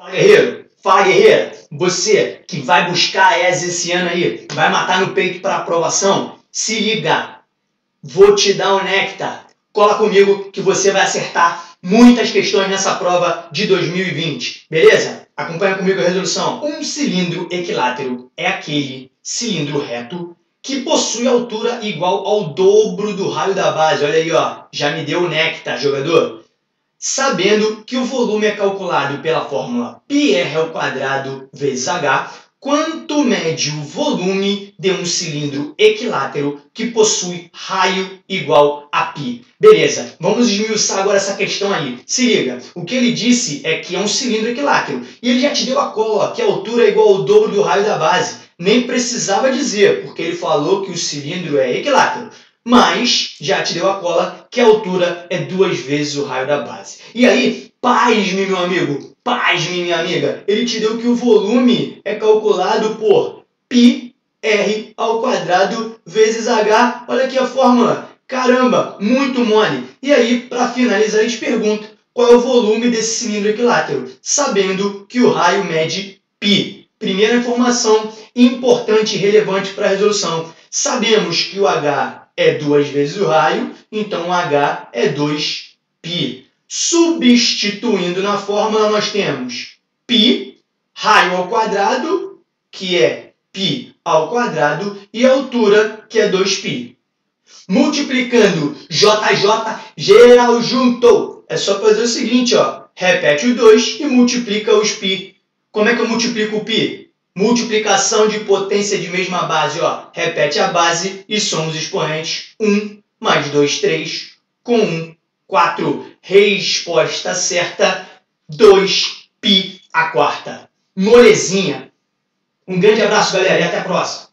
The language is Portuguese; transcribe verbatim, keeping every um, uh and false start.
Fala, guerreiro! Fala, guerreira! Você que vai buscar a E S esse ano aí, vai matar no peito para aprovação, se liga! Vou te dar um néctar. Cola comigo que você vai acertar muitas questões nessa prova de dois mil e vinte, beleza? Acompanha comigo a resolução. Um cilindro equilátero é aquele cilindro reto que possui altura igual ao dobro do raio da base. Olha aí, ó, já me deu o néctar, jogador. Sabendo que o volume é calculado pela fórmula πr ao quadrado vezes h, quanto mede o volume de um cilindro equilátero que possui raio igual a π. Beleza, vamos esmiuçar agora essa questão aí. Se liga, o que ele disse é que é um cilindro equilátero. E ele já te deu a cola, que a altura é igual ao dobro do raio da base. Nem precisava dizer, porque ele falou que o cilindro é equilátero. Mas já te deu a cola que a altura é duas vezes o raio da base. E aí, pasme, meu amigo, pasme, minha amiga, ele te deu que o volume é calculado por πr ao quadrado vezes h. Olha aqui a fórmula. Caramba, muito mole. E aí, para finalizar, ele te pergunta qual é o volume desse cilindro equilátero, sabendo que o raio mede π. Primeira informação importante e relevante para a resolução. Sabemos que o h é duas vezes o raio, então o h é dois π. Substituindo na fórmula, nós temos π, raio ao quadrado, que é π ao quadrado, e a altura, que é dois π. Multiplicando J J, geral junto. É só fazer o seguinte, ó, repete o dois e multiplica os π. Como é que eu multiplico o π? Multiplicação de potência de mesma base, ó. Repete a base e soma os expoentes. um mais dois, três. Com um, quatro. Resposta certa, dois π a quarta. Molezinha. Um grande abraço, galera, e até a próxima.